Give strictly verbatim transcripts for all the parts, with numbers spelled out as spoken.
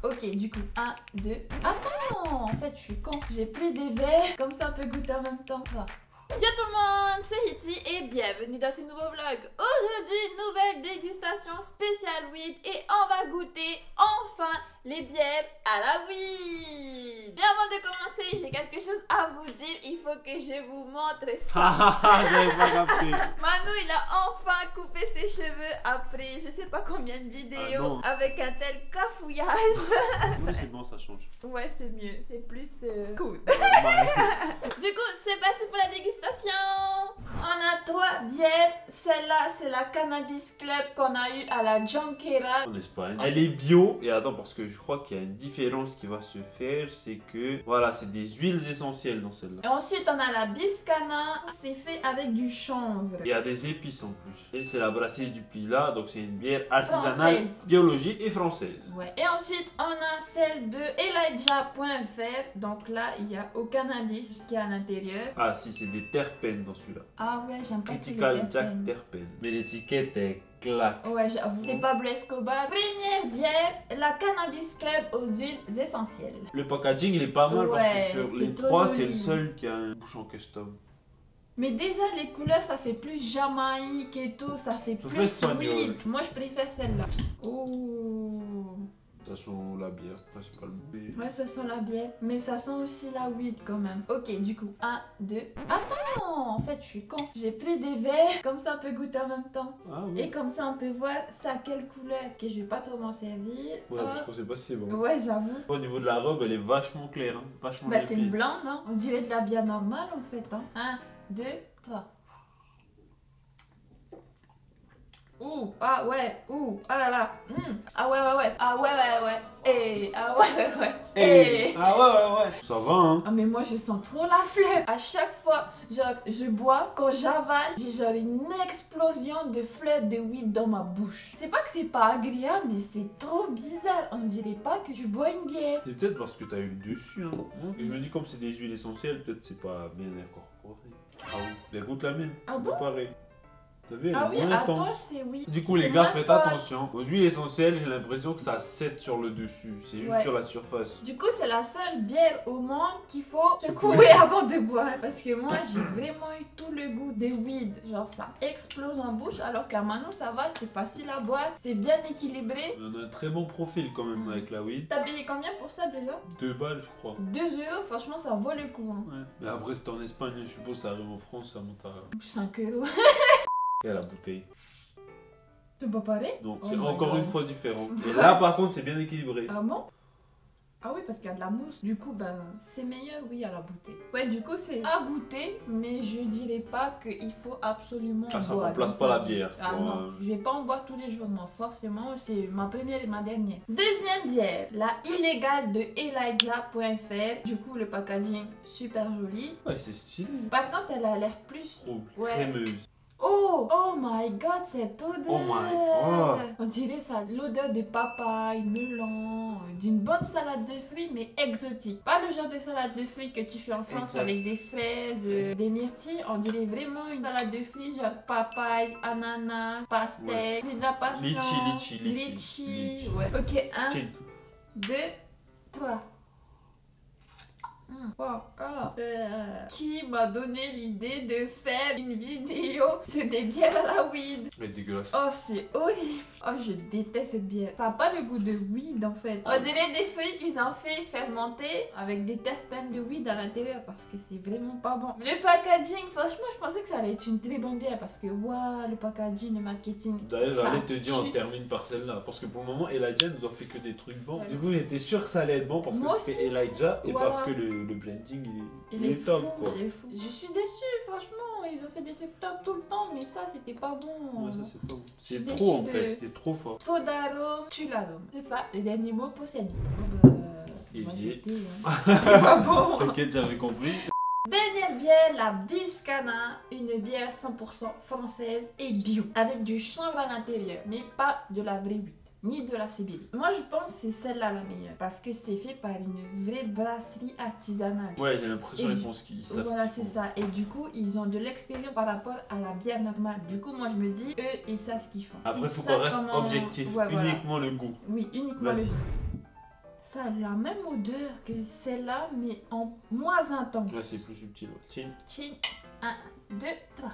Ok, du coup, un, deux. Attends, en fait, je suis con. J'ai pris des verres, comme ça on peut goûter en même temps. Ah. Yo tout le monde, c'est Hitty et bienvenue dans ce nouveau vlog. Aujourd'hui, nouvelle dégustation spéciale weed et on va goûter enfin les bières à la weed. Et avant de commencer, j'ai quelque chose à vous dire. Il faut que je vous montre ça. J'avais pas compris. Manu, il a enfin coupé ses cheveux après je sais pas combien de vidéos Ah avec un tel cafouillage. Oui, c'est bon, ça change. Ouais, c'est mieux, c'est plus euh, cool. Normal. Du coup, c'est parti pour la dégustation. On a trois bières. Celle-là, c'est la Cannabis Club qu'on a eu à la Junquera. En Espagne. Elle est bio. Et attends, parce que je crois qu'il y a une différence qui va se faire. C'est que, voilà, c'est des huiles essentielles dans celle-là. Et ensuite, on a la Biscana. C'est fait avec du chanvre. Il y a des épices en plus. Et c'est la brasserie du Pilat. Donc c'est une bière artisanale, Française. biologique et française. Ouais. Et ensuite, on a celle de Elijah point F R. Donc là, il n'y a aucun indice ce qu'il y a à l'intérieur. Ah si, c'est des terpènes dans celui-là. Ah ouais, j'aime pas tous les Critical Jack terpènes. terpènes. Mais l'étiquette est claque. Ouais, j'avoue. C'est Pablo Escobar. Première bière, la Cannabis Club aux huiles essentielles. Le packaging il est pas mal parce Ouais, que sur c'est les trop trois, joli. c'est le seul qui a un bouchon custom. Mais déjà, les couleurs, ça fait plus Jamaïque et tout, ça fait Ça plus fait espagnol. weed. Moi, je préfère celle-là. Oh. Ça sent la bière principalement. Ouais, ça sent la bière, mais ça sent aussi la weed quand même. Ok, du coup, un, deux. Attends, en fait, je suis con. J'ai pris des verres, comme ça on peut goûter en même temps. Ah oui. Et comme ça, on peut voir ça à quelle couleur. Ok, je vais pas trop m'en servir. Ouais, Hop. parce qu'on sait pas si c'est bon. Ouais, j'avoue. Au niveau de la robe, elle est vachement claire, hein. Vachement Bah, c'est une limpide. blonde, hein. On dirait de la bière normale en fait. Hein. Un, deux, trois. Ouh, ah ouais, ouh, ah là là, mm. Ah ouais, ouais, ouais, ah ouais, ouais, ouais, et ah ouais, ouais, ouais, Hey. et. Ah ouais, ouais, ouais. Ça va, hein. Ah mais moi je sens trop la fleur. À chaque fois, genre, je bois, quand j'avale, j'ai genre une explosion de fleurs de weed dans ma bouche. C'est pas que c'est pas agréable, mais c'est trop bizarre. On dirait pas que tu bois une bière. C'est peut-être parce que t'as eu le dessus, hein. Et je me dis, comme c'est des huiles essentielles, peut-être c'est pas bien incorporé. Ah oui. Mais écoute la mienne. Ah bon? Pareil. T'as vu, elle Ah est oui, moins à toi intense. c'est oui. Du coup, C'est les gars, moins faites fort. attention. Aux huiles essentielles, j'ai l'impression que ça cède sur le dessus. C'est juste Ouais. sur la surface. Du coup, c'est la seule bière au monde qu'il faut Secouer. secouer avant de boire. Parce que moi, j'ai vraiment eu tout le goût de weed. Genre, ça explose en bouche. Alors qu'à Mano, ça va, c'est facile à boire. C'est bien équilibré. On a un très bon profil quand même avec la weed. T'as payé combien pour ça déjà? Deux balles, je crois. deux euros, franchement, ça vaut le coup. Hein. Ouais. Mais après, c'est en Espagne, je suppose, ça arrive en France, ça monte à. cinq euros. Et à la bouteille. C'est pas pareil? Donc, Oh c'est my encore God. une fois différent. Et là, par contre, c'est bien équilibré. Ah bon? Ah oui, parce qu'il y a de la mousse. Du coup, ben, c'est meilleur, oui, à la bouteille. Ouais, du coup, c'est à goûter, mais je dirais pas qu'il faut absolument Ah, ça boire remplace dans pas sa la vie. bière, Ah quoi. non, je vais pas en boire tous les jours, non, forcément, c'est ma première et ma dernière. Deuxième bière, la illégale de Elijah point F R. Du coup, le packaging, super joli. Ouais, c'est stylé. Par contre, elle a l'air plus... Trop Ouais. crémeuse. Oh, oh my god, cette odeur! Oh my God. On dirait ça, l'odeur de papaye, melon, euh, d'une bonne salade de fruits, mais exotique. Pas le genre de salade de fruits que tu fais en France Exact. avec des fraises, euh, des myrtilles. On dirait vraiment une salade de fruits, genre papaye, ananas, pastèque, fruits de la passion. Litchi, litchi, litchi. litchi. Litchi. Ouais. Ok, un, Tiens. deux, trois. Mm. Oh, oh. Euh, qui m'a donné l'idée de faire une vidéo sur des bières à la weed? Mais dégueulasse. Oh, c'est horrible. Oh, je déteste cette bière. Ça n'a pas le goût de weed en fait. On dirait des fruits qu'ils ont fait fermenter avec des terpènes de weed à l'intérieur parce que c'est vraiment pas bon. Le packaging, franchement, je pensais que ça allait être une très bonne bière parce que waouh, le packaging, le marketing. D'ailleurs, ça j'allais te dire, on tue. termine par celle-là. Parce que pour le moment, Elijah nous a fait que des trucs bons. Ouais. Du coup, j'étais sûr que ça allait être bon parce que Moi c'était aussi. Elijah et Voilà. parce que le, le blending il est, Il il est est top, fou, quoi. il est fou. Je suis déçue, franchement. Ils ont fait des trucs top tout le temps, mais ça, c'était pas bon. Ouais, ça c'est pas bon. suis C'est déçue trop en de- fait, c'est trop fort. Trop d'arômes, tu l'arôme. C'est ça, les derniers mots pour cette bière. Bon, bah, Et on va j'ai- jeter, hein. C'est pas bon. T'inquiète, j'avais compris. Dernière bière, la Biscana, une bière cent pour cent française et bio, avec du chanvre à l'intérieur, mais pas de la vraie huître, ni de la Sibérie. Moi je pense que c'est celle-là la meilleure, parce que c'est fait par une vraie brasserie artisanale. Ouais, j'ai l'impression Et qu'ils du- font ce qu'ils savent. Voilà, ce qu'ils c'est font. ça. Et du coup, ils ont de l'expérience par rapport à la bière normale. Du coup, moi je me dis, eux, ils savent ce qu'ils font. Après, Ils faut savent qu'on reste comment- objectif, Ouais, voilà. uniquement le goût. Oui, uniquement Vas-y. le goût. Ça a la même odeur que celle-là, mais en moins intense. Là, c'est plus subtil. Ouais. Tiens. Chin. un, deux, trois.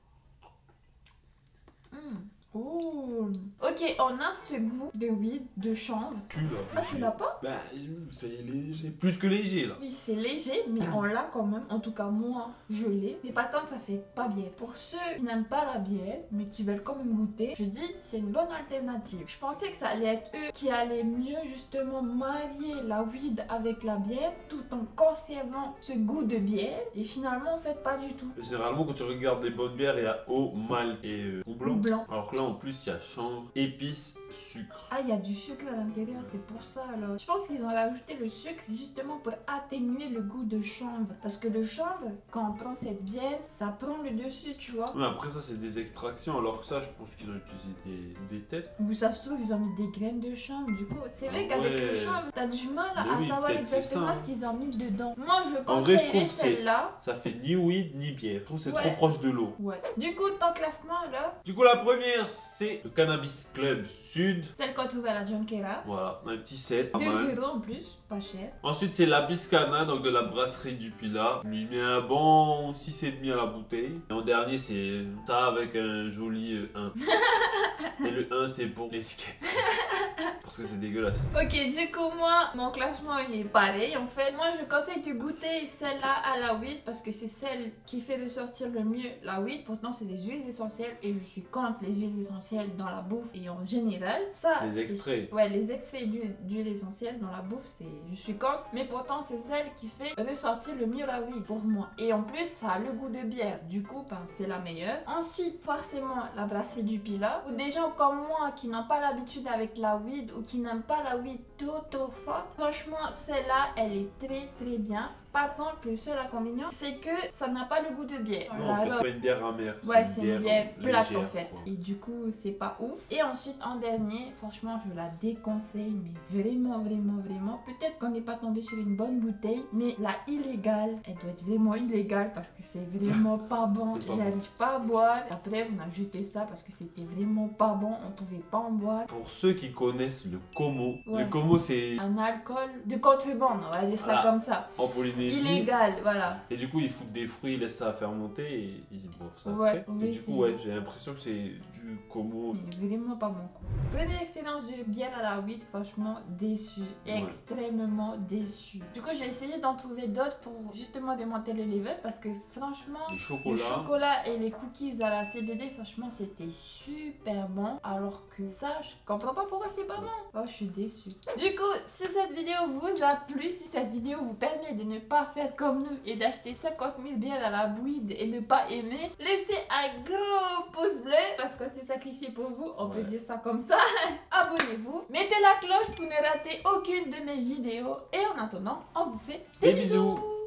Mm. Oh. Ok, on a ce goût de weed, de chanvre. Tu l'as. Ah, tu l'as pas? Bah, c'est léger. Plus que léger, là. Oui, c'est léger, mais on l'a quand même. En tout cas, moi, je l'ai. Mais par contre, ça fait pas bière. Pour ceux qui n'aiment pas la bière, mais qui veulent quand même goûter, je dis, c'est une bonne alternative. Je pensais que ça allait être eux qui allaient mieux, justement, marier la weed avec la bière, tout en conservant ce goût de bière. Et finalement, en fait, pas du tout. Généralement, quand tu regardes les bonnes bières, il y a eau, malt et euh, houblon. Blanc. Alors que là, en plus, il y a chanvre, épices, sucre. Ah, il y a du sucre à l'intérieur, c'est pour ça alors. Je pense qu'ils ont rajouté le sucre justement pour atténuer le goût de chanvre. Parce que le chanvre, quand on prend cette bière, ça prend le dessus, tu vois. Mais après, ça, c'est des extractions. Alors que ça, je pense qu'ils ont utilisé des, des têtes. Ou ça se trouve, ils ont mis des graines de chanvre. Du coup, c'est vrai Ah qu'avec ouais. le chanvre, t'as du mal Mais à oui, savoir peut-être c'est exactement ça, ce hein. qu'ils ont mis dedans. Moi, je En vrai, je conseillerais trouve que c'est- celle-là. Ça fait ni weed, ni bière. Je trouve que c'est Ouais. trop proche de l'eau. Ouais. Du coup, ton classement là, Du coup, la première, c'est le Cannabis Club Sud. celle qu'on trouve à la Junquera. Voilà, un petit set. Pas mal. deux euros en plus, pas cher. Ensuite, c'est la Biscana, donc de la brasserie du Pilat. Il met un bon six virgule cinq à la bouteille. Et en dernier, c'est ça avec un joli euh, un. Et le un, c'est pour l'étiquette. Parce que c'est dégueulasse. Ok, du coup, moi, mon classement il est pareil en fait. Moi, je conseille de goûter celle-là à la weed parce que c'est celle qui fait ressortir le mieux la weed. Pourtant, c'est des huiles essentielles et je suis contre les huiles essentielles dans la bouffe et en général. Ça, Les c'est- extraits. Ouais, les extraits d'huile d'huile essentielle dans la bouffe, c'est je suis contre. Mais pourtant, c'est celle qui fait ressortir le mieux la weed pour moi. Et en plus, ça a le goût de bière. Du coup, ben, c'est la meilleure. Ensuite, forcément, la brasserie du Pilat. Ou des gens comme moi qui n'ont pas l'habitude avec la weed ou qui n'aiment pas la weed trop trop forte. Franchement, celle-là, elle est très très bien. Par contre, le seul inconvénient, c'est que ça n'a pas le goût de bière. Non, La en fait, robe- c'est pas une bière amère. Ouais, c'est une bière plate légère, en fait. quoi. Et du coup, c'est pas ouf. Et ensuite, en dernier, franchement, je la déconseille, mais vraiment, vraiment, vraiment. Peut-être qu'on n'est pas tombé sur une bonne bouteille, mais la illégale, elle doit être vraiment illégale parce que c'est vraiment pas bon. C'est pas J'arrive pas à boire. Après, on a jeté ça parce que c'était vraiment pas bon. On pouvait pas en boire. Pour ceux qui connaissent le Como, Ouais. le Como, c'est Un alcool de contrebande, on va dire ça Voilà. comme ça. en Polynésie. Illégal, voilà. Et du coup, ils foutent des fruits, ils laissent ça fermenter et ils boivent ça Ouais, après. oui, et du c'est- coup, ouais, j'ai l'impression que c'est du Como. Mais vraiment pas bon coup. Première expérience de bière à la weed, franchement déçu, Ouais. extrêmement déçu. Du coup, j'ai essayé d'en trouver d'autres pour justement démonter le level parce que franchement, Les le chocolats. chocolat et les cookies à la C B D, franchement, c'était super bon. Alors que ça, je comprends pas pourquoi c'est pas bon. Oh, je suis déçue. Du coup, si cette vidéo vous a plu, si cette vidéo vous permet de ne pas faire comme nous et d'acheter cinquante mille bières à la weed et ne pas aimer, laissez un gros pouce bleu parce qu'on s'est sacrifié pour vous, on peut Ouais. dire ça comme ça. Abonnez-vous, mettez la cloche pour ne rater aucune de mes vidéos et en attendant, on vous fait des, Des bisous. bisous.